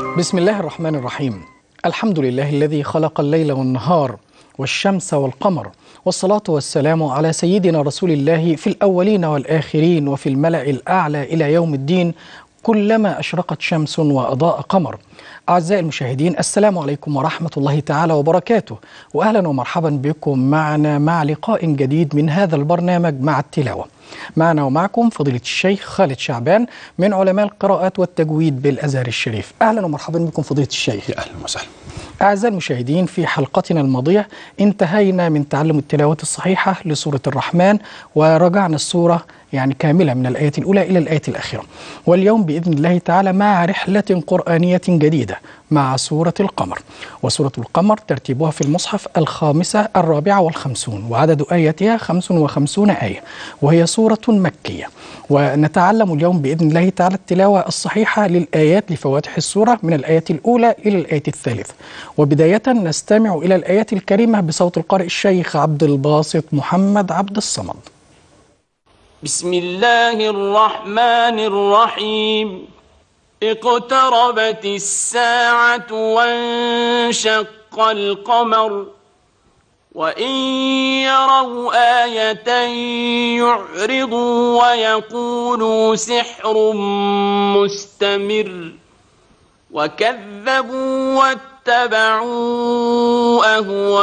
بسم الله الرحمن الرحيم. الحمد لله الذي خلق الليل والنهار والشمس والقمر، والصلاة والسلام على سيدنا رسول الله في الأولين والآخرين وفي الملأ الأعلى إلى يوم الدين، كلما أشرقت شمس وأضاء قمر. أعزائي المشاهدين، السلام عليكم ورحمة الله تعالى وبركاته، وأهلا ومرحبا بكم معنا مع لقاء جديد من هذا البرنامج مع التلاوة. معنا ومعكم فضيلة الشيخ خالد شعبان من علماء القراءات والتجويد بالأزهر الشريف. أهلا ومرحبا بكم فضيلة الشيخ. أهلا وسهلا. أعزائي المشاهدين، في حلقتنا الماضية انتهينا من تعلم التلاوة الصحيحة لسورة الرحمن، ورجعنا السورة كاملة من الآية الأولى إلى الآية الأخيرة. واليوم بإذن الله تعالى مع رحلة قرآنية جديدة مع سورة القمر. وسورة القمر ترتيبها في المصحف 54، وعدد آياتها 55 آية، وهي سورة مكية. ونتعلم اليوم بإذن الله تعالى التلاوة الصحيحة للآيات لفواتح السورة من الآية الأولى إلى الآية الثالثة. وبداية نستمع إلى الآيات الكريمة بصوت القارئ الشيخ عبد الباسط محمد عبد الصمد. بسم الله الرحمن الرحيم. اقتربت الساعة وانشق القمر وإن يروا آية يعرضوا ويقولوا سحر مستمر وكذبوا واتبعوا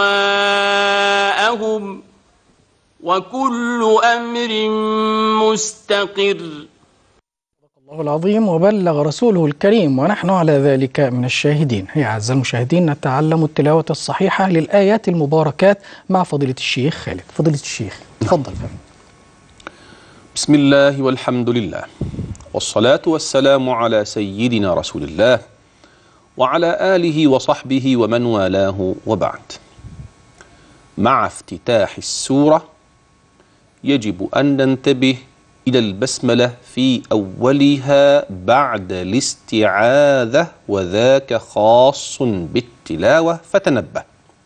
أهواءهم وكل أمر مستقر. الله العظيم وبلغ رسوله الكريم ونحن على ذلك من الشاهدين. يا أعزائي المشاهدين، نتعلم التلاوة الصحيحة للآيات المباركات مع فضيلة الشيخ خالد. فضيلة الشيخ تفضل. بسم الله والحمد لله، والصلاة والسلام على سيدنا رسول الله وعلى آله وصحبه ومن والاه، وبعد. مع افتتاح السورة يجب أن ننتبه إلى البسملة في أولها بعد الاستعاذة، وذاك خاص بالتلاوة، فتنبه.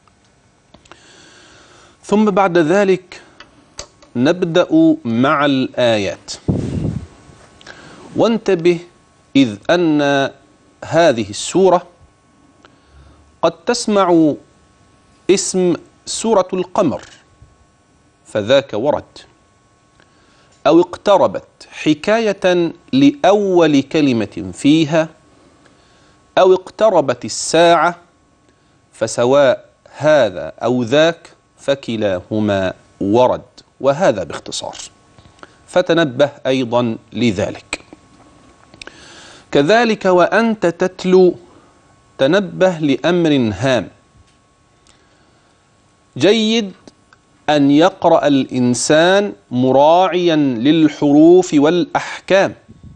ثم بعد ذلك نبدأ مع الآيات، وانتبه إذ أن هذه السورة قد تسمع اسم سورة القمر فذاك ورد، أو اقتربت حكاية لأول كلمة فيها، أو اقتربت الساعة، فسواء هذا أو ذاك فكلاهما ورد، وهذا باختصار، فتنبه أيضا لذلك. كذلك وأنت تتلو تنبه لأمر هام. جيد أن يقرأ الإنسان مراعيا للحروف والأحكام،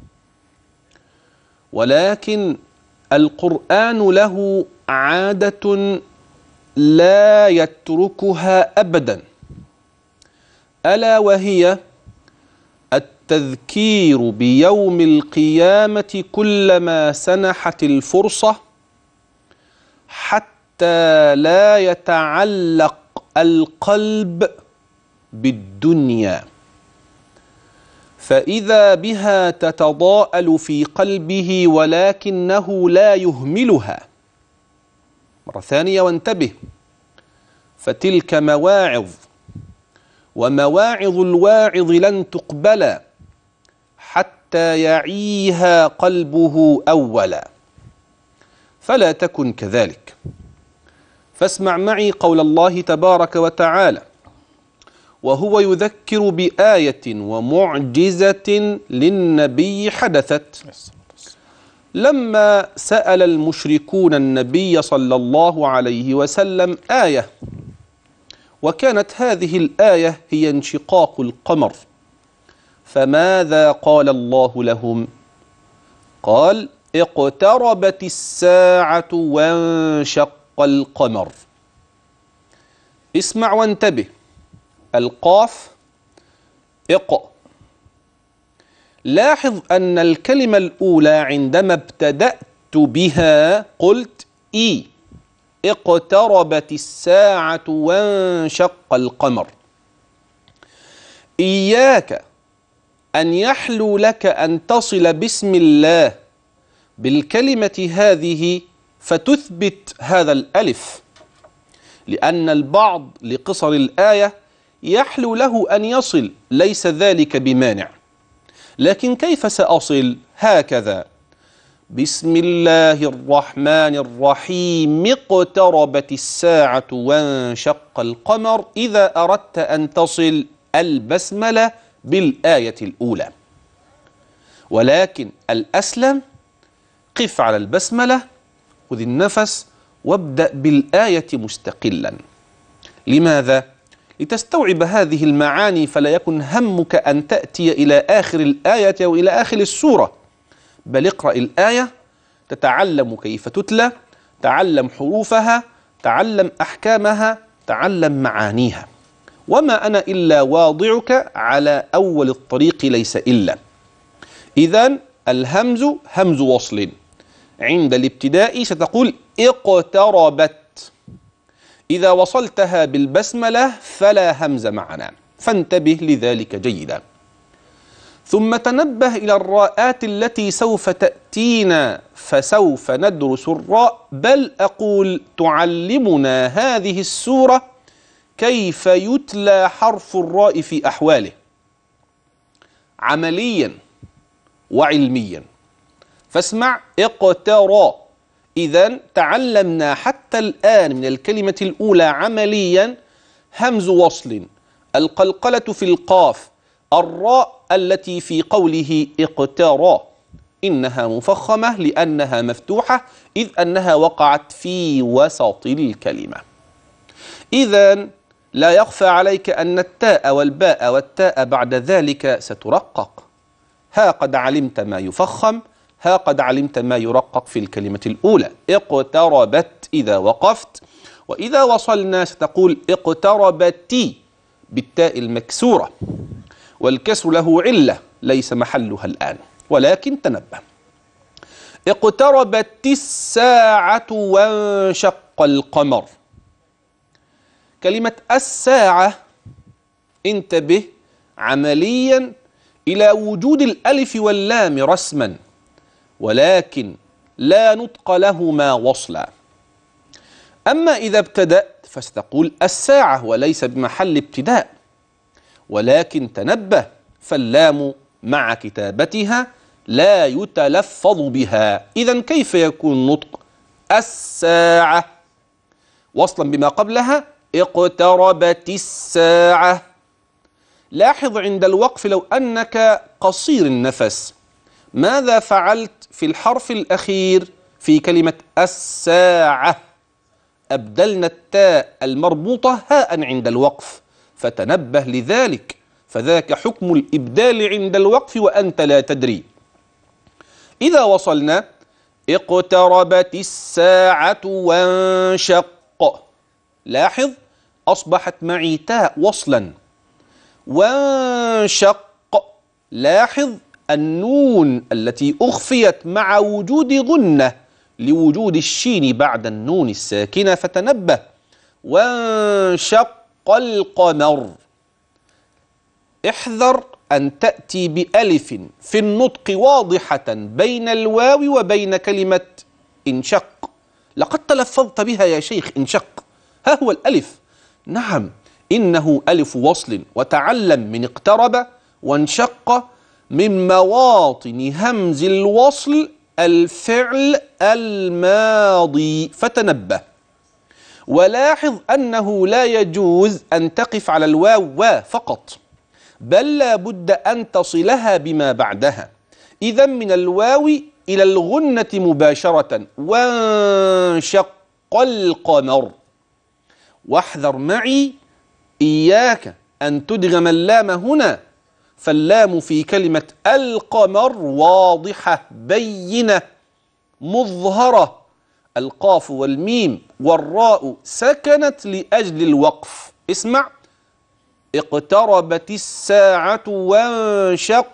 ولكن القرآن له عادة لا يتركها أبدا، ألا وهي التذكير بيوم القيامة كلما سنحت الفرصة، حتى لا يتعلق القلب بالدنيا، فإذا بها تتضاءل في قلبه ولكنه لا يهملها. مرة ثانية وانتبه، فتلك مواعظ، ومواعظ الواعظ لن تقبل حتى يعيها قلبه أولا، فلا تكن كذلك. فاسمع معي قول الله تبارك وتعالى: وهو يذكر بآية ومعجزة للنبي حدثت. لما سأل المشركون النبي صلى الله عليه وسلم آية، وكانت هذه الآية هي انشقاق القمر، فماذا قال الله لهم؟ قال: اقتربت الساعة وانشق القمر. اسمع وانتبه، القاف اق. لاحظ أن الكلمة الأولى عندما ابتدأت بها قلت إي، اقتربت الساعة وانشق القمر. إياك أن يحلو لك أن تصل بسم الله بالكلمة هذه فتثبت هذا الألف، لأن البعض لقصر الآية يحلو له أن يصل، ليس ذلك بمانع. لكن كيف سأصل؟ هكذا: بسم الله الرحمن الرحيم، اقتربت الساعة وانشق القمر. إذا أردت أن تصل البسملة بالآية الأولى، ولكن الأسلم قف على البسملة، خذ النفس وابدأ بالآية مستقلا. لماذا؟ لتستوعب هذه المعاني، فلا يكن همك أن تأتي إلى آخر الآية أو إلى آخر السورة، بل اقرأ الآية، تتعلم كيف تتلى، تعلم حروفها، تعلم أحكامها، تعلم معانيها. وما أنا إلا واضعك على أول الطريق ليس إلا. إذن الهمز همز وصل، عند الابتداء ستقول اقتربت. إذا وصلتها بالبسملة فلا همز معنا، فانتبه لذلك جيدا. ثم تنبه إلى الراءات التي سوف تأتينا، فسوف ندرس الراء، بل أقول تعلمنا هذه السورة كيف يتلى حرف الراء في أحواله عمليا وعلميا. فاسمع: اقترى. إذن تعلمنا حتى الآن من الكلمة الأولى عمليا همز وصل، القلقلة في القاف، الراء التي في قوله اقترى إنها مفخمة لأنها مفتوحة، إذ أنها وقعت في وسط الكلمة. إذن لا يخفى عليك أن التاء والباء والتاء بعد ذلك سترقق. ها قد علمت ما يفخم، ها قد علمت ما يرقق في الكلمة الأولى. اقتربت إذا وقفت، وإذا وصلنا ستقول اقتربت بالتاء المكسورة، والكسر له علة ليس محلها الآن، ولكن تنبه: اقتربت الساعة وانشق القمر. كلمة الساعة انتبه عمليا إلى وجود الألف واللام رسما، ولكن لا نطق لهما وصلا. أما إذا ابتدأت فستقول الساعة وليس بمحل ابتداء، ولكن تنبه فاللام مع كتابتها لا يتلفظ بها. إذن كيف يكون النطق؟ الساعة وصلا بما قبلها اقتربت الساعة. لاحظ عند الوقف لو أنك قصير النفس ماذا فعلت في الحرف الأخير في كلمة الساعة؟ أبدلنا التاء المربوطة هاء عند الوقف، فتنبه لذلك، فذاك حكم الإبدال عند الوقف وأنت لا تدري. إذا وصلنا اقتربت الساعة وانشق، لاحظ أصبحت معي تاء وصلا. وانشق، لاحظ النون التي أخفيت مع وجود غنة لوجود الشين بعد النون الساكنة، فتنبه: وانشق القمر. احذر أن تأتي بألف في النطق واضحة بين الواو وبين كلمة انشق. لقد تلفظت بها يا شيخ انشق، ها هو الألف. نعم إنه ألف وصل، وتعلم من اقترب وانشق من مواطن همز الوصل الفعل الماضي، فتنبه. ولاحظ أنه لا يجوز أن تقف على الواو فقط، بل لا بد أن تصلها بما بعدها. إذا من الواو إلى الغنة مباشرة: وانشق القمر. واحذر معي إياك أن تدغم اللام هنا، فاللام في كلمة القمر واضحة بينة مظهرة، القاف والميم والراء سكنت لأجل الوقف. اسمع: اقتربت الساعة وانشق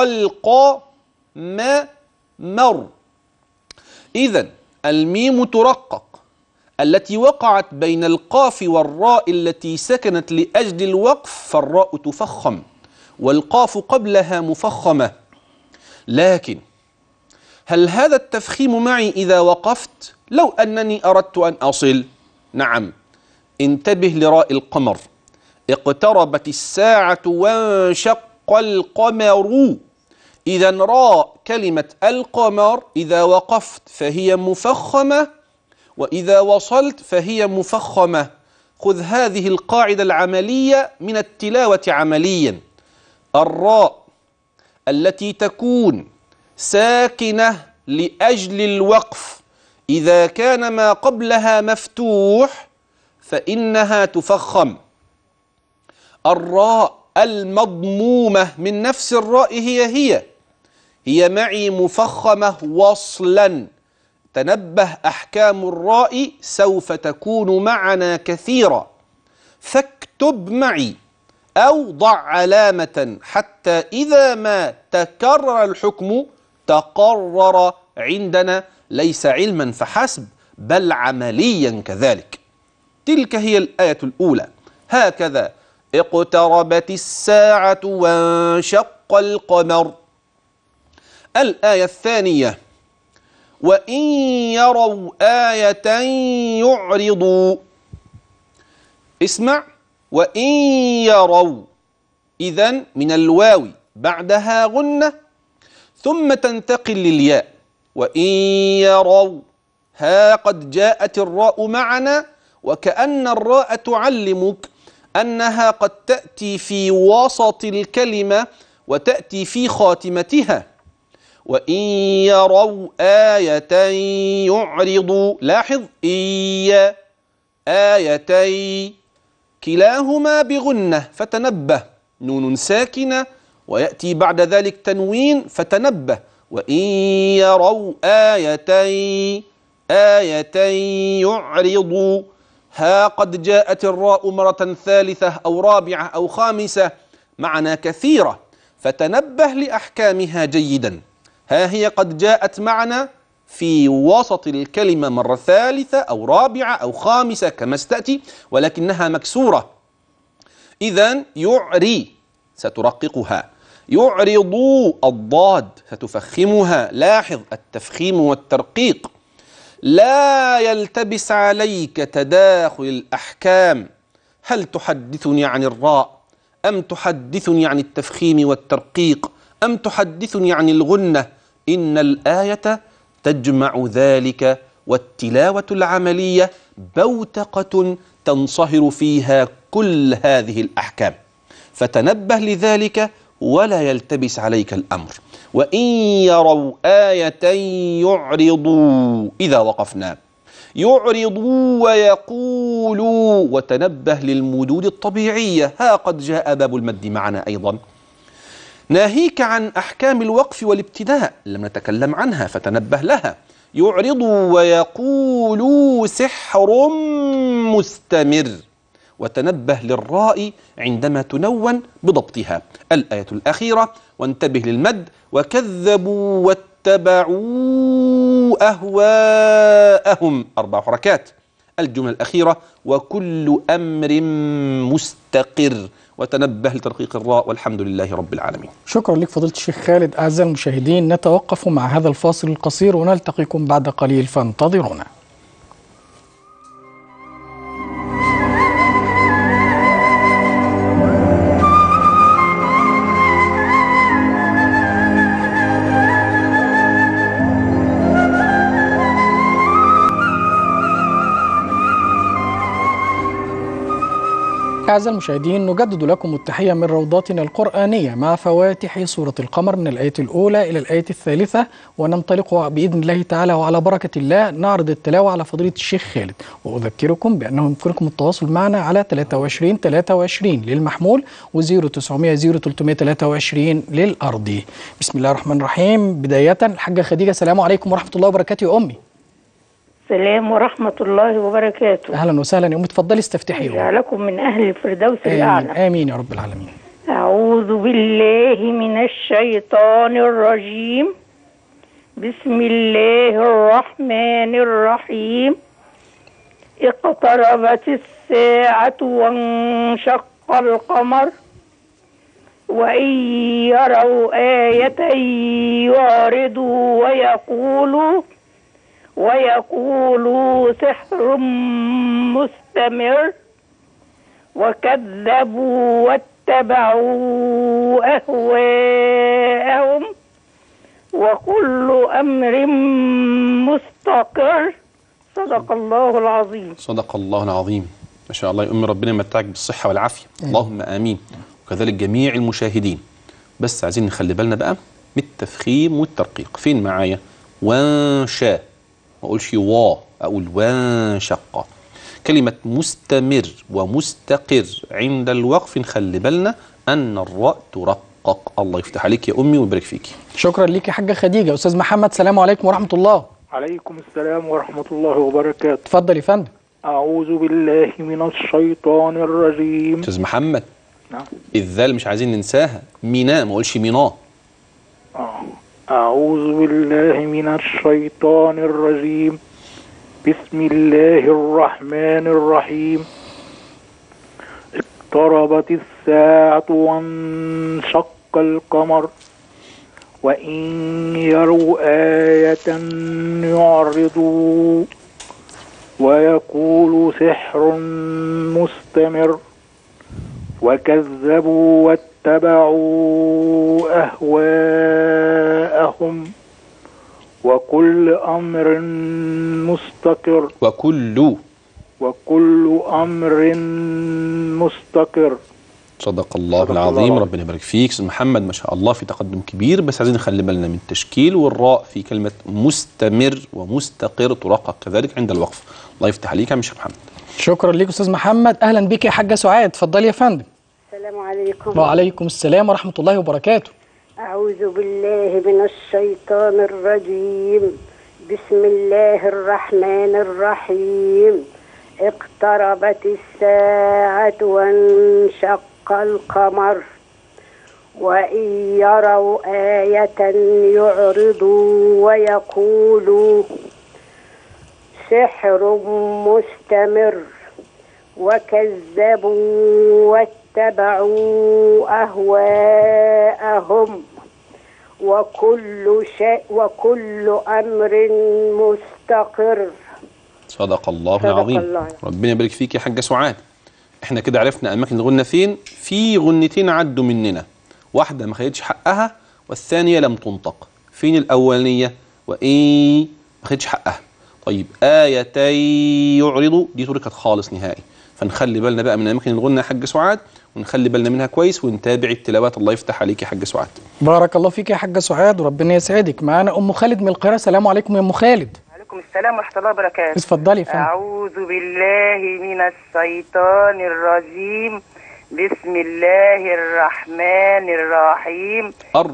القمر. إذن الميم ترقق، التي وقعت بين القاف والراء التي سكنت لأجل الوقف، فالراء تفخم والقاف قبلها مفخمة. لكن هل هذا التفخيم معي إذا وقفت؟ لو أنني أردت أن أصل، نعم. انتبه لراء القمر. اقتربت الساعة وانشق القمر. إذا راء كلمة القمر إذا وقفت فهي مفخمة، وإذا وصلت فهي مفخمة. خذ هذه القاعدة العملية من التلاوة عمليا. الراء التي تكون ساكنة لأجل الوقف إذا كان ما قبلها مفتوح فإنها تفخم. الراء المضمومة من نفس الراء هي معي مفخمة وصلا. تنبه، أحكام الراء سوف تكون معنا كثيرة، فاكتب معي أو ضع علامة حتى إذا ما تكرر الحكم تقرر عندنا، ليس علما فحسب بل عمليا كذلك. تلك هي الآية الأولى، هكذا: اقتربت الساعة وانشق القمر. الآية الثانية: وإن يروا آية يعرضوا. اسمع، وإن يروا، إذن من الواو بعدها غنة ثم تنتقل للياء. وإن يروا، ها قد جاءت الراء معنا، وكأن الراء تعلمك أنها قد تأتي في وسط الكلمة وتأتي في خاتمتها. وإن يروا آية يعرضوا. لاحظ، إيا آيتي كلاهما بغنة فتنبه، نون ساكنة ويأتي بعد ذلك تنوين فتنبه. وإن يروا آية يعرضوا، ها قد جاءت الراء مرة ثالثة أو رابعة أو خامسة معنا كثيرة، فتنبه لأحكامها جيدا. ها هي قد جاءت معنا في وسط الكلمة مرة ثالثة أو رابعة أو خامسة كما ستأتي، ولكنها مكسورة. إذن يعري سترققها، يعرضوا الضاد ستفخمها. لاحظ التفخيم والترقيق. لا يلتبس عليك تداخل الأحكام. هل تحدثني عن الراء أم تحدثني عن التفخيم والترقيق أم تحدثني عن الغنة؟ إن الآية تجمع ذلك، والتلاوة العملية بوتقة تنصهر فيها كل هذه الأحكام، فتنبه لذلك ولا يلتبس عليك الأمر. وإن يروا آية يعرضوا، إذا وقفنا يعرضوا ويقولوا، وتنبه للمدود الطبيعية. ها قد جاء باب المد معنا أيضا، ناهيك عن أحكام الوقف والابتداء لم نتكلم عنها فتنبه لها. يعرضوا ويقولوا سحر مستمر، وتنبه للراء عندما تنون بضبطها. الآية الأخيرة: وانتبه للمد. وكذبوا واتبعوا أهواءهم، 4 حركات. الجملة الأخيرة: وكل أمر مستقر، وتنبه لترقيق الراء. والحمد لله رب العالمين. شكرا لك فضيلة الشيخ خالد. أعزائي المشاهدين، نتوقف مع هذا الفاصل القصير ونلتقيكم بعد قليل، فانتظرونا. أعزائي المشاهدين، نجدد لكم التحية من روضاتنا القرآنية مع فواتح سورة القمر من الآية الأولى إلى الآية الثالثة، وننطلق بإذن الله تعالى وعلى بركة الله نعرض التلاوة على فضيلة الشيخ خالد. وأذكركم بأنه يمكنكم التواصل معنا على 23 للمحمول و0900 0323 للأرضي. بسم الله الرحمن الرحيم. بداية الحاجة خديجة، السلام عليكم ورحمة الله وبركاته يا أمي. السلام ورحمة الله وبركاته. أهلا وسهلا يا أمي، تفضلي استفتحي. جعلكم من أهل الفردوس الأعلى. آمين يا رب العالمين. أعوذ بالله من الشيطان الرجيم. بسم الله الرحمن الرحيم. اقتربت الساعة وانشق القمر وإن يروا آية يعرضوا ويقولوا سحر مستمر وكذبوا واتبعوا أهواءهم وكل أمر مستقر. صدق الله العظيم. صدق الله العظيم. ما شاء الله يا أمي، ربنا يمتعك بالصحة والعافية. اللهم آمين. وكذلك جميع المشاهدين. بس عايزين نخلي بالنا بقى من التفخيم والترقيق. فين معايا؟ وانشا، ما أقولش وا، أقول وانشق. كلمة مستمر ومستقر عند الوقف نخلي بالنا أن الراء ترقق. الله يفتح عليك يا أمي ويبارك فيك. شكرا ليك يا حاجة خديجة. أستاذ محمد، السلام عليكم ورحمة الله. عليكم السلام ورحمة الله وبركاته. اتفضل يا فندم. أعوذ بالله من الشيطان الرجيم. أستاذ محمد، نعم. الذال مش عايزين ننساها، ميناء، ما أقولش ميناء. أعوذ بالله من الشيطان الرجيم. بسم الله الرحمن الرحيم. اقتربت الساعة وانشق القمر وإن يروا آية يعرضوا ويقولوا سحر مستمر وكذبوا واتبعوا أهواءهم وكل أمر مستقر. وكل أمر مستقر. صدق الله العظيم. ربنا يبارك فيك استاذ محمد، ما شاء الله في تقدم كبير. بس عايزين نخلي بالنا من التشكيل والراء في كلمة مستمر ومستقر ترقق كذلك عند الوقف. الله يفتح عليك يا مش محمد. شكرا ليك أستاذ محمد. أهلا بك يا حاجة سعاد. اتفضلي يا فندم. السلام عليكم. وعليكم السلام ورحمة الله وبركاته. أعوذ بالله من الشيطان الرجيم. بسم الله الرحمن الرحيم. اقتربت الساعة وانشق القمر وإن يروا آية يعرضوا ويقولوا سحر مستمر وكذبوا واتبعوا أهواءهم وكل أمر مستقر. صدق الله العظيم. ربنا يبارك فيك يا حاجة سعاد. احنا كده عرفنا أماكن الغنة فين. في غنتين عدوا مننا، واحدة ما خدتش حقها والثانية لم تنطق. فين الأولانية؟ وإن ما خدتش حقها. طيب آيتين يعرضوا دي تركت خالص نهائي. فنخلي بالنا بقى من أماكن الغنة يا حاجة سعاد، ونخلي بالنا منها كويس ونتابع التلاوات. الله يفتح عليك يا حاجة سعاد. بارك الله فيك يا حاجة سعاد وربنا يسعدك. معانا أم خالد من القاهرة. السلام عليكم يا أم خالد. وعليكم السلام ورحمة الله وبركاته. اتفضلي يا فندم. أعوذ بالله من الشيطان الرجيم. بسم الله الرحمن الرحيم.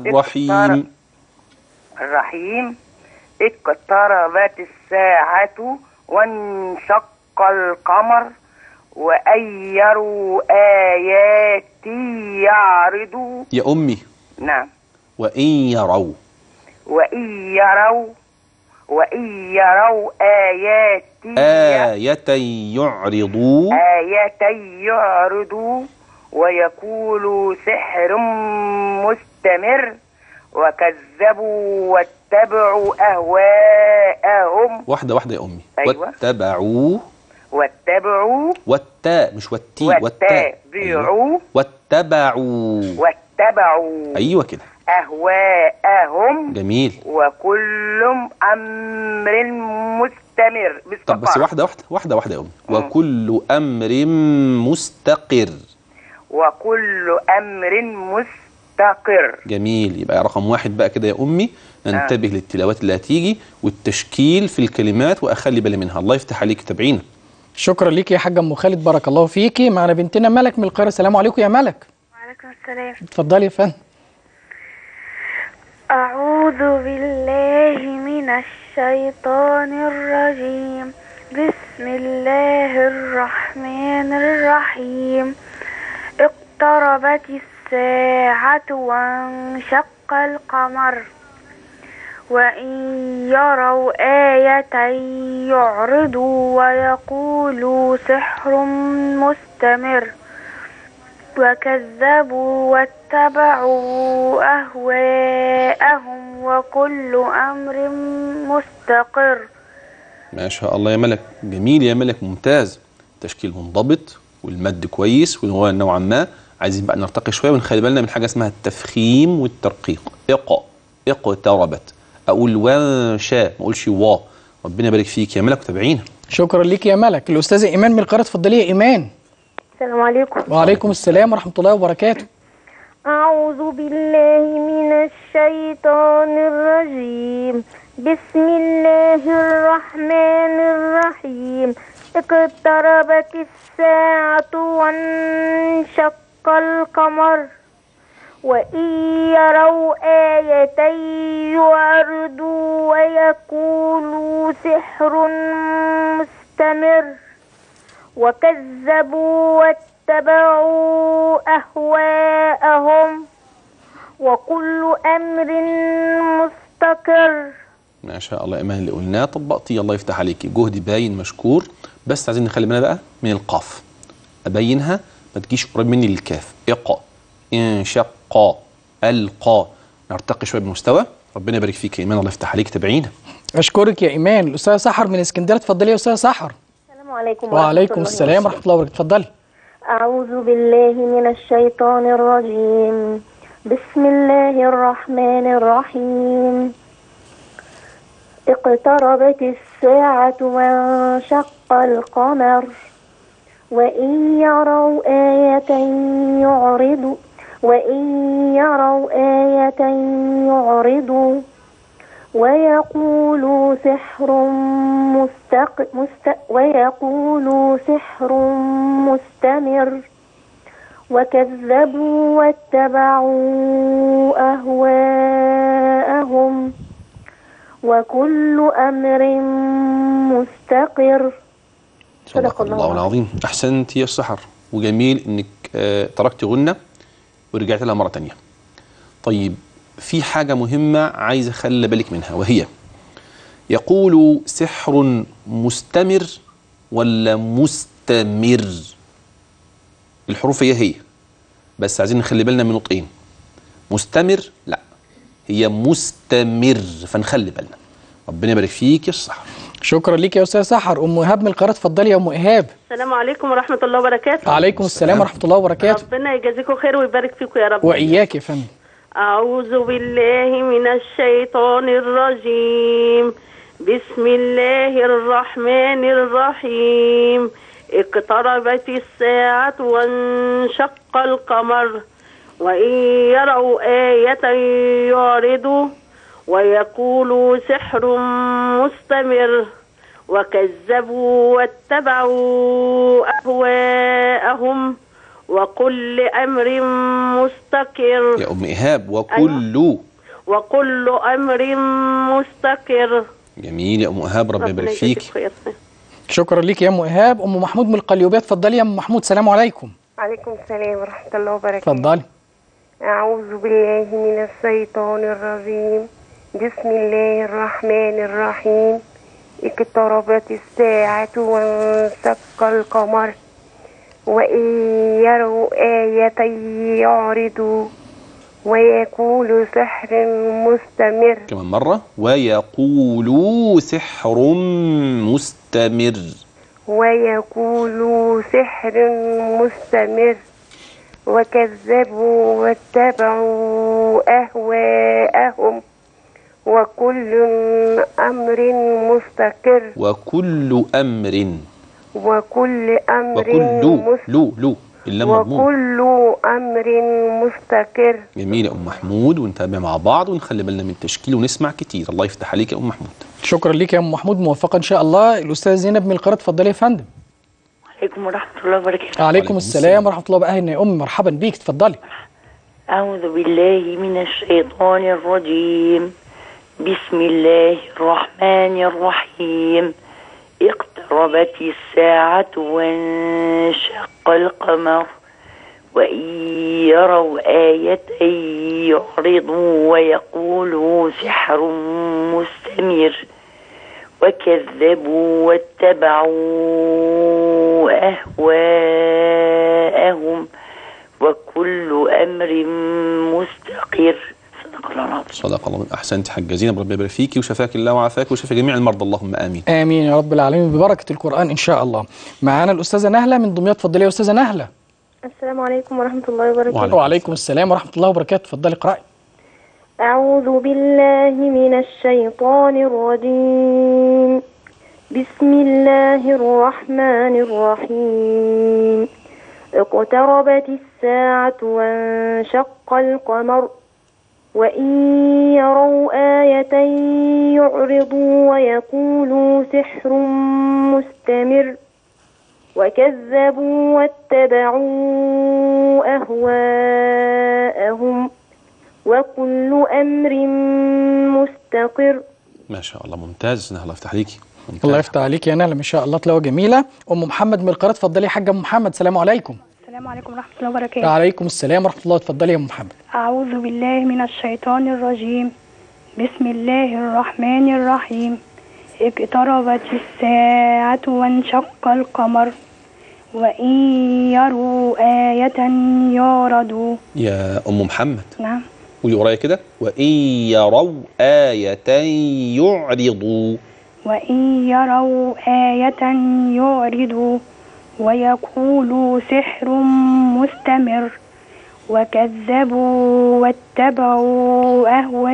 الرحيم. اقتربت الساعة وانشق القمر وأن يروا آياتي يعرضوا. يا أمي. نعم. وإن يروا آية يعرضوا ويقولوا سحر مستمر وكذبوا واتبعوا أهواءهم. واحدة يا أمي. أيوة. واتبعوا مش والتي. واتبعوا أيوة كده. أهواءهم. جميل. وكل أمر مستمر. طب بس واحدة يا أمي. وكل أمر مستقر. جميل. يبقى رقم واحد بقى كده يا أمي، ننتبه للتلاوات اللي هتيجي والتشكيل في الكلمات وأخلي بالي منها. الله يفتح عليك. تابعينا. شكرا ليك يا حاجة أم خالد، بارك الله فيكي. معنا بنتنا ملك من القاهرة. السلام عليكم يا ملك. وعليكم السلام. اتفضلي يا فندم. أعوذ بالله من الشيطان الرجيم. بسم الله الرحمن الرحيم. اقتربت الساعة وانشق القمر وإن يروا آية يعرضوا ويقولوا سحر مستمر وكذبوا واتبعوا أهواءهم وكل أمر مستقر. ما شاء الله يا ملك، جميل يا ملك، ممتاز. تشكيل منضبط والمد كويس والغنى نوعا ما. عايزين بقى نرتقي شويه ونخلي بالنا من حاجه اسمها التفخيم والترقيق. اقتربت، اقول وانشا ما اقولش وا. ربنا يبارك فيك يا ملك وتابعينا. شكرا ليك يا ملك. الاستاذه ايمان من القاهره، اتفضلي يا ايمان. السلام عليكم. وعليكم السلام ورحمه الله وبركاته. أعوذ بالله من الشيطان الرجيم. بسم الله الرحمن الرحيم. اقتربت الساعة وانشق القمر وإن يروا آية يعرضوا ويقولوا سحر مستمر وكذبوا واتبعوا أهواءهم وكل أمر مستقر. ما شاء الله. ايمان اللي قلناه طبقتي، الله يفتح عليكي، جهد باين مشكور. بس عايزين نخلي بالنا بقى من القاف، ابينها ما تجيش قريب مني للكاف. انشق القى، نرتقي شويه بالمستوى. ربنا يبارك فيك يا ايمان، الله يفتح عليك، تابعينا. اشكرك يا ايمان. الاستاذه سحر من اسكندريه، اتفضلي يا استاذه سحر. السلام عليكم. وعليكم السلام ورحمه الله وبركاته، اتفضلي. أعوذ بالله من الشيطان الرجيم. بسم الله الرحمن الرحيم. اقتربت الساعة وانشق القمر وإن يروا آية يعرضوا ويقولوا سحر مستمر وكذبوا واتبعوا أهواءهم وكل أمر مستقر. صدق الله العظيم. أحسنت يا سحر، وجميل إنك تركتي غنة ورجعت لها مرة تانية. طيب، في حاجة مهمة عايز أخلي بالك منها، وهي يقول سحر مستمر ولا مستمر؟ الحروف هي بس عايزين نخلي بالنا من نطقين. مستمر لا، هي مستمر، فنخلي بالنا. ربنا يبارك فيك يا سحر. شكرا ليك يا استاذ سحر. ام ايهاب من القاهره، اتفضلي يا ام ايهاب. السلام عليكم ورحمة الله وبركاته. وعليكم السلام ورحمه الله وبركاته. ربنا يجازيكم خير ويبارك فيكم يا رب. واياك يا فندم. أعوذ بالله من الشيطان الرجيم. بسم الله الرحمن الرحيم. اقتربت الساعة وانشق القمر وإن يروا آية يعرضوا ويقولوا سحر مستمر وكذبوا واتبعوا أهواءهم وكل أمر مستقر. يا أم إيهاب، وكل أمر مستقر. جميل يا أم إيهاب، ربنا يبارك فيك. شكرا ليك يا ام ايهاب. ام محمود من القليوبيه، اتفضلي يا ام محمود. السلام عليكم. عليكم السلام ورحمة الله وبركاته. اتفضلي. أعوذ بالله من الشيطان الرجيم. بسم الله الرحمن الرحيم. اقتربت الساعة وانشق القمر وإن يروا آية يعرضوا ويقولوا سحر مستمر. كمان مرة، ويقولوا سحر مستمر. ويقولوا سحر مستمر وكذبوا واتبعوا أهواءهم وكل أمر مستقر. وكل أمر وكل أمر مستقر. جميل يا أم محمود، ونتابع مع بعض ونخلي بالنا من التشكيل ونسمع كتير. الله يفتح عليك يا أم محمود. شكرا ليك يا ام محمود، موفقه ان شاء الله. الاستاذ زينب من القاهره، اتفضلي يا فندم. عليكم ورحمة الله وبركاته. وعليكم السلام ورحمه الله وبركاته. يا ام مرحبا بيك، اتفضلي. أعوذ بالله من الشيطان الرجيم. بسم الله الرحمن الرحيم. اقتربت الساعة وانشق القمر وإن يروا آية يعرضوا ويقولوا سحر مستمر وكذبوا واتبعوا أهواءهم وكل أمر مستقر. صدق الله العظيم. صدق الله. أحسنت حاجة زينب، ربنا يبارك فيكي وشفاك الله وعافاك وشفى جميع المرضى، اللهم آمين. آمين يا رب العالمين ببركة القرآن إن شاء الله. معانا الأستاذة نهلة من دمياط. اتفضلي يا أستاذة نهلة. السلام عليكم ورحمة الله وبركاته. وعليكم السلام ورحمة الله وبركاته. اتفضلي اقرأي. أعوذ بالله من الشيطان الرجيم. بسم الله الرحمن الرحيم. اقتربت الساعة وانشق القمر وإن يروا آية يعرضوا ويقولوا سحر مستمر وكذبوا واتبعوا أهواءهم وكل أمر مستقر. ما شاء الله، ممتاز نهلة، يفتح عليكي. الله يفتح عليك يا نهلة، ما شاء الله تلاوة جميلة. أم محمد من القاهرة. اتفضلي يا حاجة أم محمد. السلام عليكم. السلام عليكم ورحمة الله وبركاته. وعليكم السلام ورحمة الله. اتفضلي يا أم محمد. أعوذ بالله من الشيطان الرجيم. بسم الله الرحمن الرحيم. اقتربت الساعة وانشق القمر وإن يروا آية يعرضوا. يا أم محمد. نعم. قولي ورايا كده. وإن يروا آية يعرضوا. وإن يروا آية يعرضوا ويقولوا سحر مستمر وكذبوا واتبعوا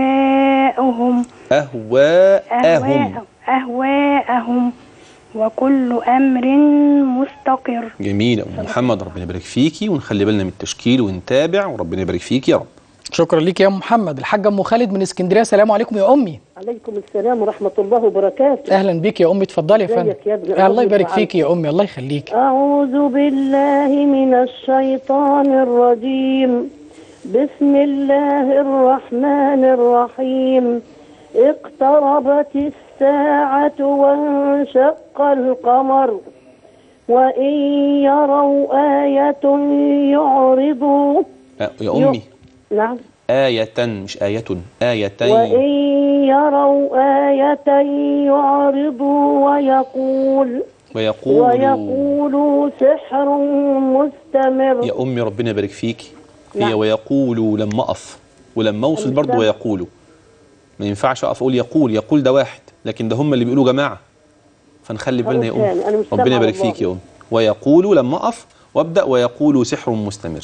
أهواءهم وكل أمر مستقر. جميل يا أم محمد، ربنا يبارك فيكي ونخلي بالنا من التشكيل ونتابع، وربنا يبارك فيكي يا رب. شكرا ليك يا أم محمد. الحاجة أم خالد من اسكندرية. السلام عليكم يا أمي. عليكم السلام ورحمة الله وبركاته. أهلا بك يا أمي. اتفضلي يا فندم. الله يبارك فيك يا أمي، الله يخليك. أعوذ بالله من الشيطان الرجيم. بسم الله الرحمن الرحيم. اقتربت الساعة وانشق القمر وإن يروا آية يعرضوا. يا أمي. نعم. آية مش آية، آيتين. وإن يروا آية يعرضوا ويقولوا سحر مستمر. يا أمي ربنا يبارك فيكي. هي ويقولوا لما أقف، ولما أوصل برضه ويقولوا. ما ينفعش أقف أقول يقول ده واحد، لكن ده هم اللي بيقولوا جماعة، فنخلي بالنا يا أمي. ربنا يبارك فيكي يا أمي. ويقولوا لما أقف وأبدأ ويقولوا سحر مستمر.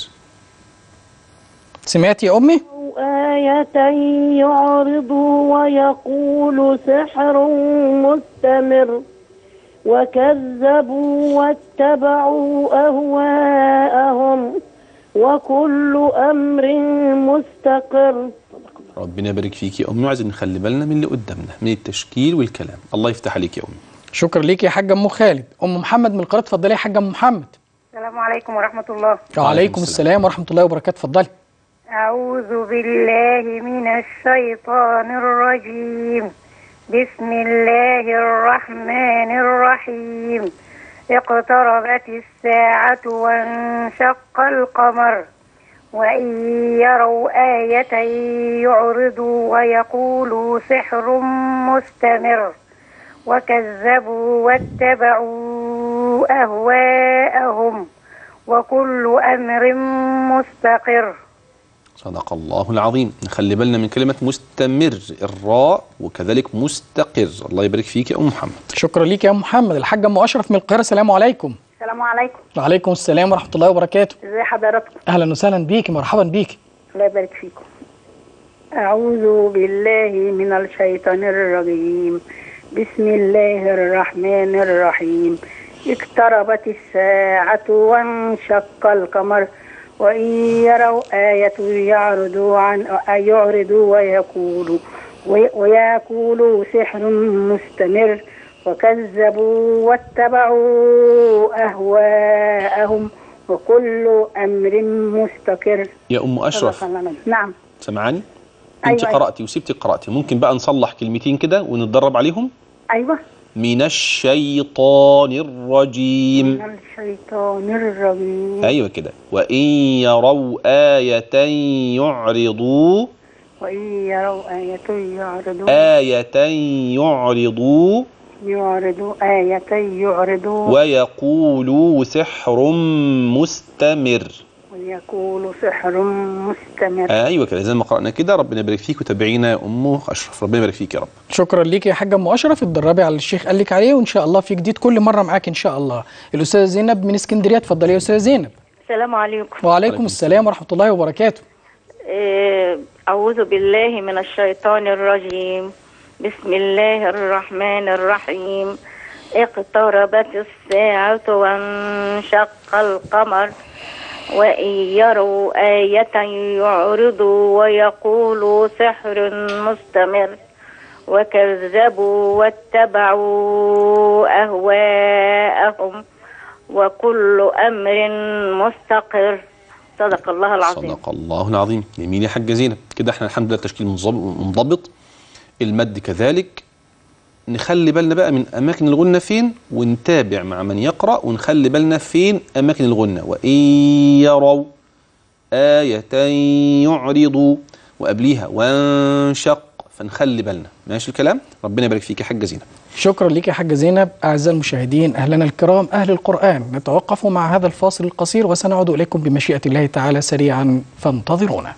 سمعتي يا أمي؟ آية يعرضوا ويقول سحر مستمر وكذبوا واتبعوا أهواءهم وكل أمر مستقر. ربنا يبارك فيك يا أمي، وعايزين نخلي بالنا من اللي قدامنا من التشكيل والكلام. الله يفتح عليك يا أمي. شكرا ليك يا حاجة أم خالد. أم محمد من القاهرة. اتفضلي يا حاجة أم محمد. السلام عليكم ورحمة الله. وعليكم السلام ورحمة الله وبركاته. اتفضلي. أعوذ بالله من الشيطان الرجيم. بسم الله الرحمن الرحيم. اقتربت الساعة وانشق القمر وإن يروا آية يعرضوا ويقولوا سحر مستمر وكذبوا واتبعوا أهواءهم وكل أمر مستقر. صدق الله العظيم. نخلي بالنا من كلمة مستمر، الراء، وكذلك مستقر. الله يبارك فيك يا أم محمد. شكرا ليك يا أم محمد. الحاجة أم أشرف من القاهرة. السلام عليكم. السلام عليكم. وعليكم السلام ورحمة الله وبركاته. ازي حضراتكم؟ أهلا وسهلا بيكي، مرحبا بيكي. الله يبارك فيكم. أعوذ بالله من الشيطان الرجيم. بسم الله الرحمن الرحيم. اقتربت الساعة وانشق القمر وإن يروا آية يعرضوا ويقولوا سحر مستمر وكذبوا واتبعوا أهواءهم وكل أمر مستقر. يا أم أشرف. نعم. سمعاني؟ أنت أيوة. قرأتي وسبتي قرأتي، ممكن بقى نصلح كلمتين كده ونتدرب عليهم؟ أيوة. من الشيطان الرجيم. من الشيطان الرجيم. أيوة كده. وإن يروا آية يعرضوا. وإن يروا آية يعرضوا. ويقولوا سحر مستمر. ويقول سحر مستمر. ايوه كده زي ما قرانا كده. ربنا يبارك فيك وتابعينا يا ام اشرف. ربنا يبارك فيك يا رب. شكرا ليك يا حاجه ام اشرف، اتدربي على الشيخ قال لك عليه، وان شاء الله في جديد كل مره معاك ان شاء الله. الاستاذه زينب من اسكندريه، اتفضلي يا استاذه زينب. السلام عليكم. وعليكم السلام ورحمه الله وبركاته. أعوذ بالله من الشيطان الرجيم. بسم الله الرحمن الرحيم. اقتربت الساعة وانشق القمر وإن يروا آية يعرضوا ويقولوا سحر مستمر وكذبوا واتبعوا أهواءهم وكل أمر مستقر. صدق الله العظيم. صدق الله العظيم. جميل يا حاجة زينب. كده احنا الحمد لله التشكيل منضبط، المد كذلك. نخلي بالنا بقى من أماكن الغنة فين، ونتابع مع من يقرأ ونخلي بالنا فين أماكن الغنة. وإن يروا آية يعرضوا، وقبليها وانشق، فنخلي بالنا. ماشي الكلام؟ ربنا يبارك فيك يا حاجة زينب. شكرا لك يا حاجة زينب. أعزائي المشاهدين، أهلنا الكرام أهل القرآن، نتوقف مع هذا الفاصل القصير وسنعود إليكم بمشيئة الله تعالى سريعا، فانتظرونا.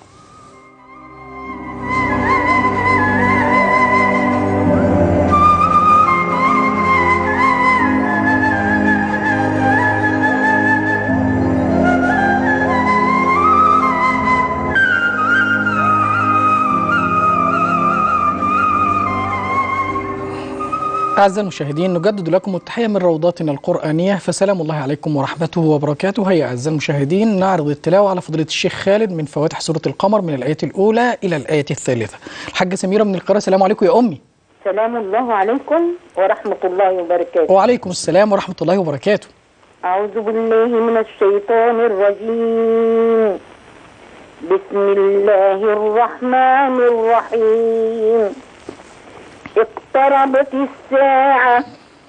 أعزائي المشاهدين، نجدد لكم التحية من روضاتنا القرآنية، فسلام الله عليكم ورحمته وبركاته. هيا أعزائي المشاهدين نعرض التلاوة على فضيلة الشيخ خالد من فواتح سورة القمر من الآية الأولى إلى الآية الثالثة. الحاجة سميرة من القاهرة، السلام عليكم يا أمي. سلام الله عليكم ورحمة الله وبركاته. وعليكم السلام ورحمة الله وبركاته. أعوذ بالله من الشيطان الرجيم. بسم الله الرحمن الرحيم. اقتربت الساعة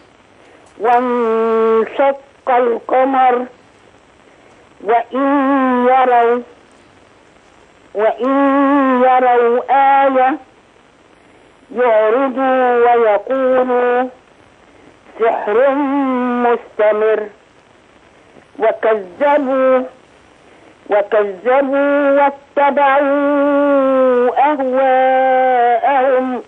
وانشق القمر وإن يروا آية يعرضوا ويقولوا سحر مستمر وكذبوا واتبعوا أهواءهم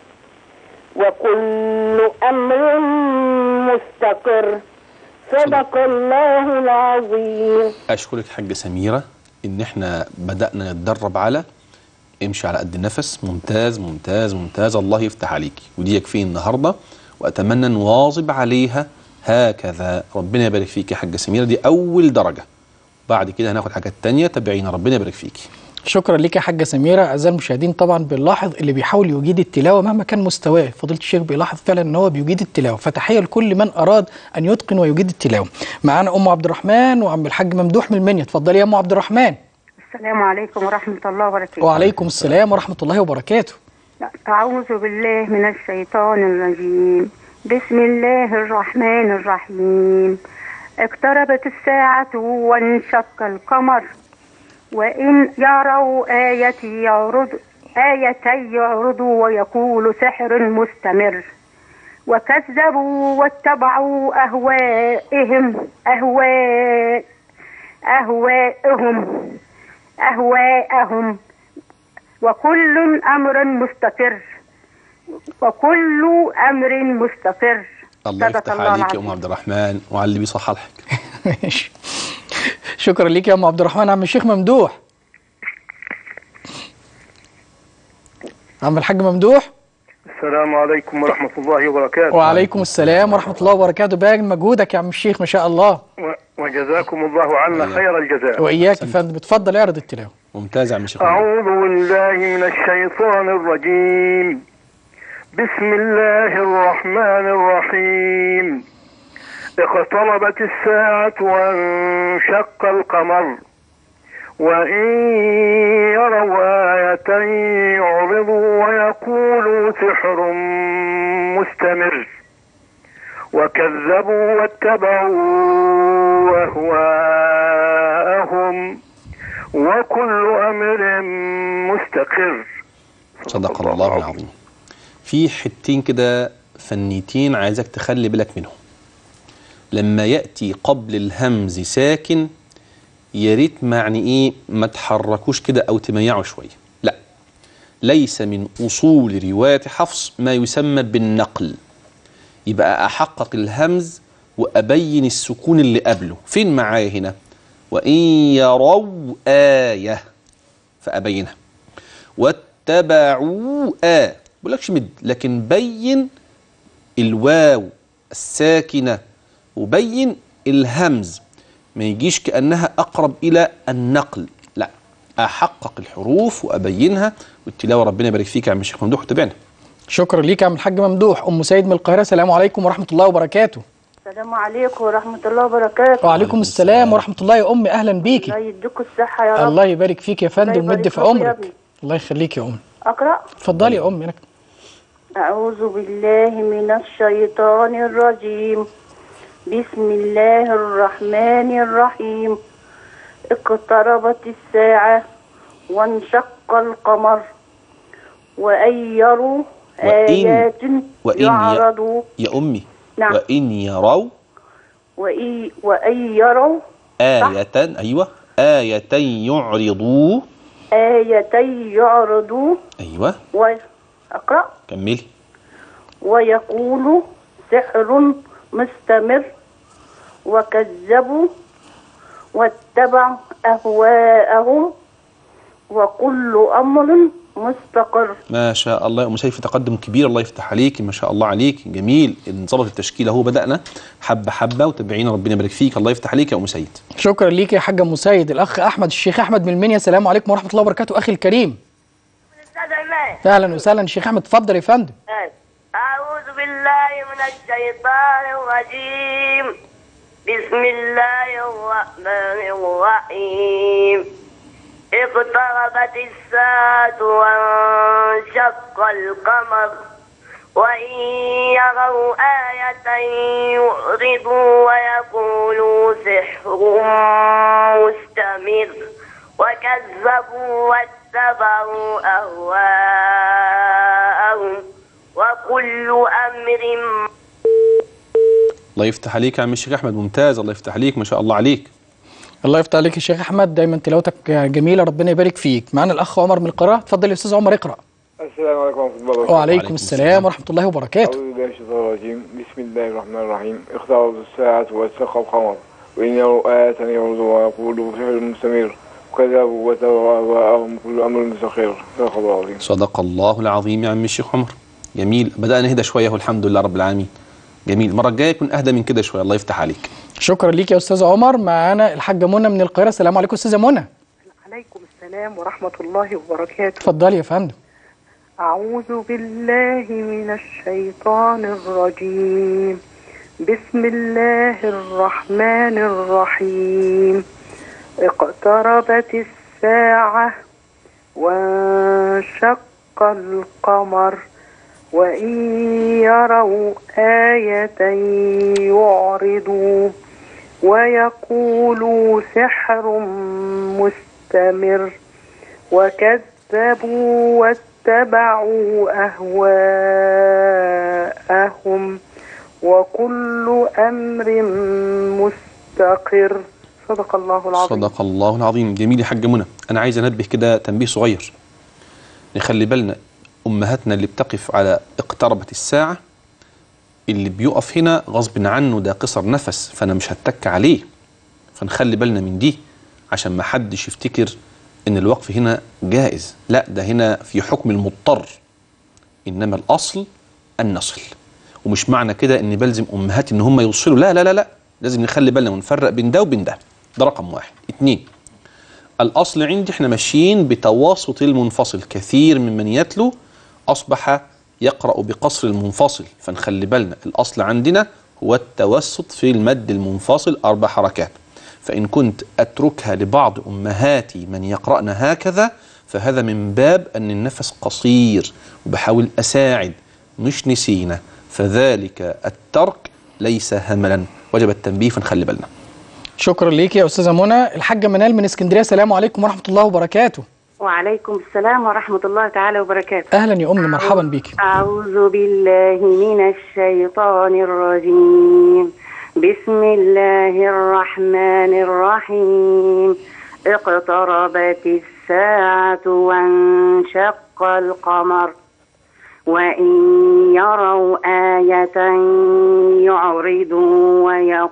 وكل أمر مستقر. صدق الله العظيم. أشكرك حاجة سميرة إن احنا بدأنا نتدرب على امشي على قد النفس. ممتاز ممتاز ممتاز، الله يفتح عليكي، ودي يكفي النهاردة، وأتمنى نواظب عليها هكذا. ربنا يبارك فيك يا حاجة سميرة، دي أول درجة. بعد كده هناخد حاجات تانية. تابعينا، ربنا يبارك فيكي. شكرا لك يا حاجة سميرة. أعزائي المشاهدين، طبعا بنلاحظ اللي بيحاول يجيد التلاوة مهما كان مستواه، فضيلة الشيخ بيلاحظ فعلا ان هو بيجيد التلاوة، فتحية لكل من أراد أن يتقن ويجيد التلاوة. معانا أم عبد الرحمن وعم الحاج ممدوح من المنيا، اتفضلي يا أم عبد الرحمن. السلام عليكم ورحمة الله وبركاته. وعليكم السلام ورحمة الله وبركاته. أعوذ بالله من الشيطان الرجيم. بسم الله الرحمن الرحيم. اقتربت الساعة وانشق القمر وإن يروا آية يعرضوا ويقول سحر مستمر وكذبوا واتبعوا أهواءهم وكل أمر مستقر. الله يفتح عليك يا أم عبد الرحمن وعلى اللي بيصححك. شكرا لك يا أم عبد الرحمن. عم الشيخ ممدوح، عم الحاج ممدوح. السلام عليكم ورحمة الله وبركاته. وعليكم السلام ورحمة الله وبركاته. باين مجهودك يا عم الشيخ ما شاء الله. وجزاكم الله عنا خير الجزاء. وإياك يا فندم. اتفضل اعرض التلاوة. ممتاز يا عم الشيخ. أعوذ بالله من الشيطان الرجيم. بسم الله الرحمن الرحيم. اقتربت الساعة وانشق القمر وإن يروا آية يعرضوا ويقولوا سحر مستمر وكذبوا واتبعوا أهواءهم وكل أمر مستقر. صدق الله العظيم. في حتين كده فنيتين عايزك تخلي بالك منهم. لما يأتي قبل الهمز ساكن يا ريت يعني ايه ما تحركوش كده او تميعوا شويه. لا، ليس من اصول روايه حفص ما يسمى بالنقل. يبقى احقق الهمز وابين السكون اللي قبله. فين معايا هنا؟ وان يروا ايه فابينها. واتبعوا بقولكش مد، لكن بين الواو الساكنه وبين الهمز، ما يجيش كأنها أقرب إلى النقل. لا، أحقق الحروف وأبينها. والتلاوة ربنا يبارك فيك يا عم الشيخ ممدوح وتابعنا. شكرا ليك يا عم الحاج ممدوح. أم سيد من القاهرة، السلام عليكم ورحمة الله وبركاته. السلام عليكم ورحمة الله وبركاته. وعليكم السلام ورحمة الله يا أمي، أهلا بيكي. الله يديكوا الصحة يا رب. الله يبارك فيك يا فندم ومد في عمرك. الله يخليك يا أمي. أقرأ؟ اتفضلي يا أمي. أعوذ بالله من الشيطان الرجيم. بسم الله الرحمن الرحيم. اقتربت الساعة وانشق القمر وإن يروا آيات يعرضوا. يا أمي. نعم. وإن يروا وإن يروا آية. أيوة. آية يعرضوا. آية يعرضوا. أيوة. أقرأ. كملي. ويقول سحر مستمر وكذبوا واتبعوا أهواءهم وكل أمر مستقر. ما شاء الله يا أم سيف، تقدم كبير، الله يفتح عليك، ما شاء الله عليك، جميل. انظبط التشكيل اهو، بدأنا حبة حبة وتابعينا، ربنا يبارك فيك، الله يفتح عليك يا أم سيد. شكرا ليك يا حاجة أم سيد. الأخ أحمد، الشيخ أحمد من المنيا، السلام عليكم ورحمة الله وبركاته أخي الكريم. أهلا وسهلا الشيخ أحمد، اتفضل يا فندم. أعوذ بالله من الشيطان الرجيم. بسم الله الرحمن الرحيم. اقتربت الساعة وانشق القمر وإن يروا آية يعرضوا ويقولوا سحر مستمر وكذبوا واتبعوا أهواءهم وكل أمر. الله يفتح عليك يا عم الشيخ أحمد، ممتاز، الله يفتح عليك، ما شاء الله عليك. الله يفتح عليك يا شيخ أحمد، دايما تلاوتك جميلة، ربنا يبارك فيك. معنا الأخ عمر من القاهرة، اتفضل يا أستاذ عمر اقرأ. السلام عليكم ورحمة الله وبركاته. وعليكم السلام ورحمة الله وبركاته. أعوذ بالله من الشيطان الرجيم. بسم الله الرحمن الرحيم. اقتربت الساعة وانشق القمر وإن يروا آية يعرضوا ويقولوا سحر مستمر وكذبوا واتبعوا أهواءهم كل أمر مستقر. صدق الله العظيم. صدق الله العظيم يا عم الشيخ عمر. جميل، بدأنا نهدى شوية والحمد لله رب العالمين. جميل، المرة الجاية يكون أهدى من كده شوية، الله يفتح عليك. شكرا ليك يا أستاذ عمر. معانا الحاجة منى من القاهرة، السلام عليكم أستاذة منى. عليكم السلام ورحمة الله وبركاته. اتفضلي يا فندم. أعوذ بالله من الشيطان الرجيم. بسم الله الرحمن الرحيم. اقتربت الساعة وانشق القمر وإن يروا آية يعرضوا ويقولوا سحر مستمر وكذبوا واتبعوا أهواءهم وكل أمر مستقر. صدق الله العظيم. صدق الله العظيم. جميل يا حاجة منى. أنا عايز أنبه كده تنبيه صغير، نخلي بالنا أمهاتنا اللي بتقف على اقتربت الساعة، اللي بيقف هنا غصب عنه ده قصر نفس، فأنا مش هتك عليه، فنخلي بالنا من دي عشان ما حدش يفتكر إن الوقف هنا جائز. لا، ده هنا في حكم المضطر، إنما الأصل أن نصل. ومش معنى كده إن بلزم أمهاتي إن هم يوصلوا، لا لا لا لا، لازم نخلي بالنا ونفرق بين ده وبين ده. ده رقم واحد. 2، الأصل عندي احنا ماشيين بتواسط المنفصل، كثير ممن يتلو أصبح يقرأ بقصر المنفصل، فنخلي بالنا الأصل عندنا هو التوسط في المد المنفصل 4 حركات. فإن كنت أتركها لبعض أمهاتي من يقرأن هكذا فهذا من باب أن النفس قصير وبحاول أساعد، مش نسينا، فذلك الترك ليس هملا، وجب التنبيه، فنخلي بالنا. شكرا ليك يا أستاذة منى. الحاجة منال من اسكندرية، السلام عليكم ورحمة الله وبركاته. وعليكم السلام ورحمة الله تعالى وبركاته. أهلا يا أمي، مرحبا بيك. أعوذ بالله من الشيطان الرجيم. بسم الله الرحمن الرحيم. اقتربت الساعة وانشق القمر وإن يروا آية يعرضوا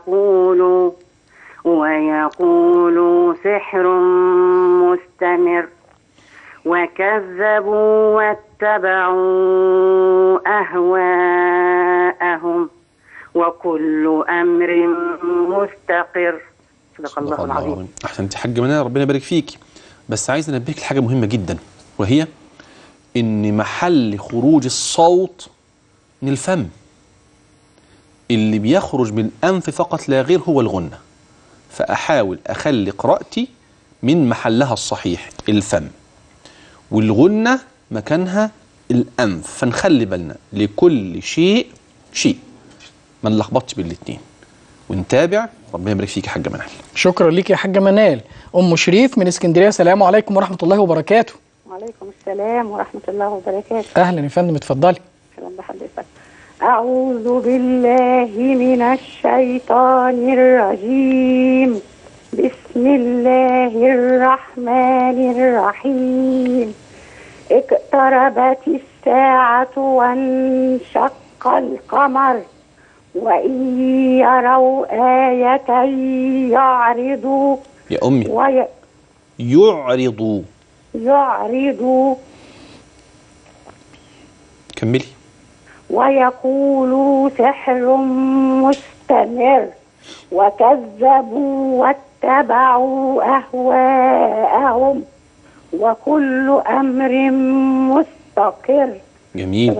ويقولوا سحر مستمر وكذبوا واتبعوا أهواءهم وكل أمر مستقر. صدق الله العظيم. أحسنتي حاجة منال، ربنا يبارك فيك. بس عايز أنبهك لحاجة مهمة جدا، وهي إن محل خروج الصوت من الفم. اللي بيخرج من الأنف فقط لا غير هو الغنة، فأحاول أخلي قراءتي من محلها الصحيح الفم، والغنة مكانها الأنف. فنخلي بالنا لكل شيء ما نلخبطش بين الاثنين ونتابع. ربنا يبارك فيك يا حاجة منال. شكرا ليك يا حاجة منال. أم شريف من اسكندرية، السلام عليكم ورحمة الله وبركاته. وعليكم السلام ورحمة الله وبركاته. أهلا يا فندم، اتفضلي. سلام بحضرتك. أعوذ بالله من الشيطان الرجيم. بسم الله الرحمن الرحيم. اقتربت الساعة وانشق القمر وإن يروا آية يعرضوا يا أمي يعرضوا كملي ويقولوا سحر مستمر وكذبوا واتبعوا أهواءهم وكل أمر مستقر. جميل.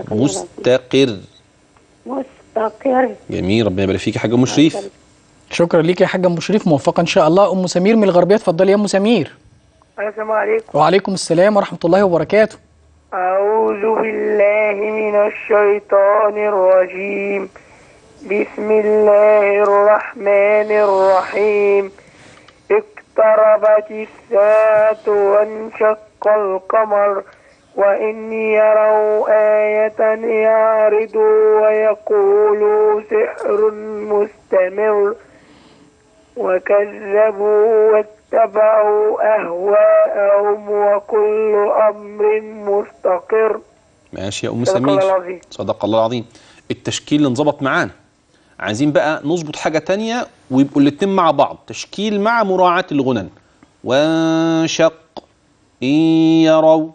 مستقر. جميل. ربنا يبارك فيك يا حاجة أم شريف. شكرا ليك يا حاجة أم شريف، موفقة إن شاء الله. أم سمير من الغربية، اتفضلي يا أم سمير. السلام عليكم. وعليكم السلام ورحمة الله وبركاته. أعوذ بالله من الشيطان الرجيم. بسم الله الرحمن الرحيم. اقتربت الساعة وانشق القمر وإن يروا آية يعرضوا ويقولوا سحر مستمر وكذبوا واتبعوا أهواءهم وكل أمر مستقر. ماشي يا أم سمير. صدق الله العظيم. التشكيل انظبط معانا. عايزين بقى نظبط حاجة تانية ويبقوا الاتنين مع بعض، تشكيل مع مراعاة الغنن. وانشق إن يروا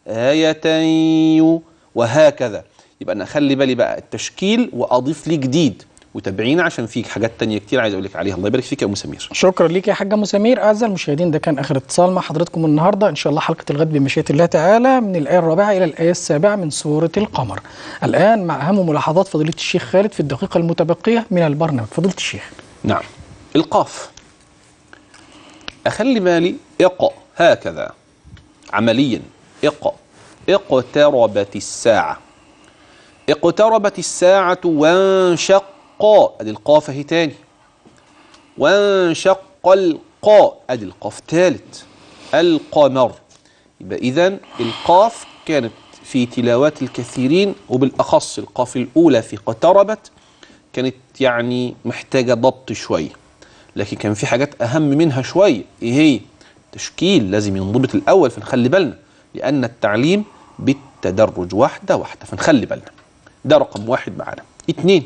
آية وهكذا. يبقى أنا أخلي بالي بقى التشكيل وأضيف لي جديد، وتابعينا عشان فيك حاجات تانية كتير عايز أقول لك عليها. الله يبارك فيك يا أم سمير. شكرا ليك يا حاجة أم سمير. أعزائي المشاهدين، ده كان آخر اتصال مع حضراتكم النهاردة. إن شاء الله حلقة الغد بمشيئة الله تعالى من الآية 4 إلى الآية 7 من سورة القمر. الآن مع أهم ملاحظات فضيلة الشيخ خالد في الدقيقة المتبقية من البرنامج. فضيلة الشيخ. نعم. القاف أخلي بالي هكذا عمليا. اقتربت الساعة. اقتربت الساعة وانشق، ادي القاف اهي تاني. وانشق القاء، ادي القاف تالت. القمر. يبقى اذا القاف كانت في تلاوات الكثيرين، وبالاخص القاف الاولى في اقتربت كانت يعني محتاجة ضبط شوية، لكن كان في حاجات اهم منها شوية. ايه هي؟ تشكيل لازم ينضبط الاول، فنخلي بالنا لان التعليم بالتدرج واحدة واحدة، فنخلي بالنا. ده رقم 1 معانا. 2،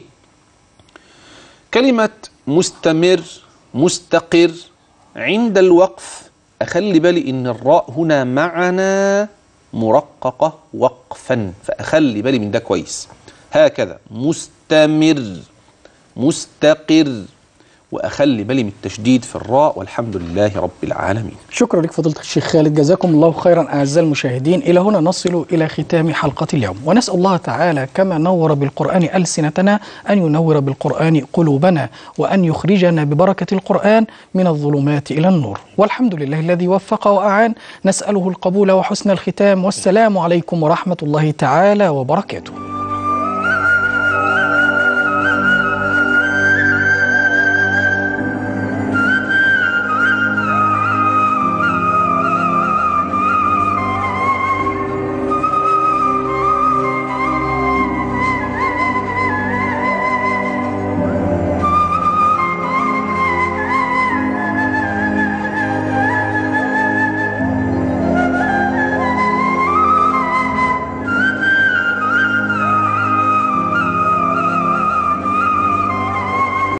كلمة مستمر مستقر عند الوقف أخلي بالي إن الراء هنا معنا مرققة وقفا، فأخلي بالي من ده كويس. هكذا مستمر مستقر، وأخلي بالي من التشديد في الراء. والحمد لله رب العالمين. شكرا لك فضيلة الشيخ خالد، جزاكم الله خيرا. أعزائي المشاهدين، إلى هنا نصل إلى ختام حلقة اليوم، ونسأل الله تعالى كما نور بالقرآن ألسنتنا أن ينور بالقرآن قلوبنا، وأن يخرجنا ببركة القرآن من الظلمات إلى النور. والحمد لله الذي وفق وأعان، نسأله القبول وحسن الختام. والسلام عليكم ورحمة الله تعالى وبركاته.